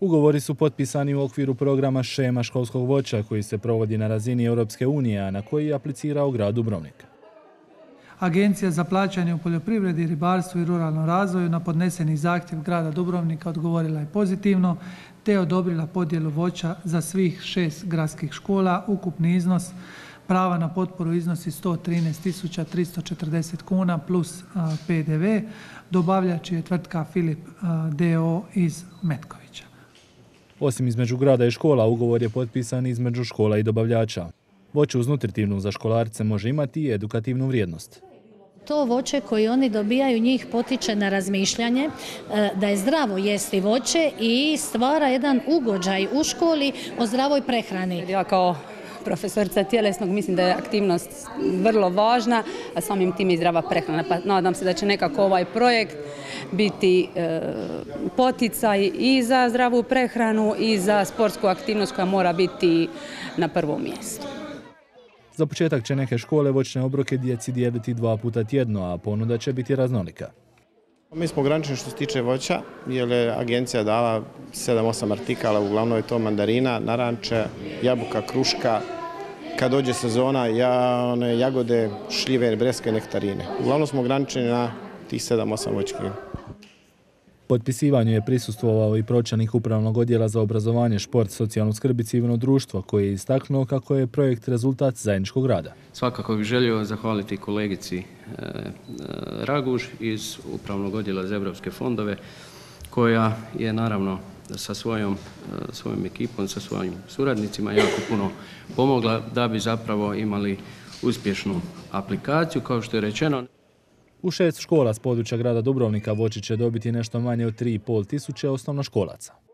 Ugovori su potpisani u okviru programa Šema školskog voća koji se provodi na razini Europske unije, a na koji je aplicirao grad Dubrovnik. Agencija za plaćanje u poljoprivredi, ribarstvu i ruralnom razvoju na podneseni zahtjev grada Dubrovnika odgovorila je pozitivno te odobrila podjelu voća za svih 6 gradskih škola. Ukupni iznos prava na potporu iznosi 113.340 kuna plus PDV. Dobavljač je tvrtka Filip d.o. iz Metkovića. Osim između grada i škola, ugovor je potpisan između škola i dobavljača. Voće uz nutritivnu za školarce može imati i edukativnu vrijednost. To voće koje oni dobijaju njih potiče na razmišljanje, da je zdravo jesti voće i stvara jedan ugođaj u školi o zdravoj prehrani. Ja kao profesorica tjelesnog mislim da je aktivnost vrlo važna, a samim tim i zdrava prehrana. Pa nadam se da će nekako ovaj projekt biti poticaj i za zdravu prehranu i za sportsku aktivnost koja mora biti na prvom mjestu. Za početak će neke škole voćne obroke djeci dijeliti 2 puta tjedno, a ponuda će biti raznolika. Mi smo ograničeni što se tiče voća, jer je agencija dala 7-8 artikala, uglavnom je to mandarina, naranče, jabuka, kruška. Kad dođe sezona, jagode, šljive, breskve i nektarine. Uglavnom smo ograničeni na tih 7-8 voćki. Potpisivanju je prisustvovao i pročelnik Upravnog odjela za obrazovanje, šport, socijalnu skrb i civilno društvo, koji je istaknuo kako je projekt rezultat zajedničkog rada. Svakako bih želio zahvaliti kolegici Raguž iz Upravnog odjela za europske fondove, koja je naravno sa svojom ekipom, sa svojim suradnicima jako puno pomogla da bi zapravo imali uspješnu aplikaciju, kao što je rečeno. U 6 škola s područja grada Dubrovnika voće će dobiti nešto manje od 3.500 osnovnoškolaca.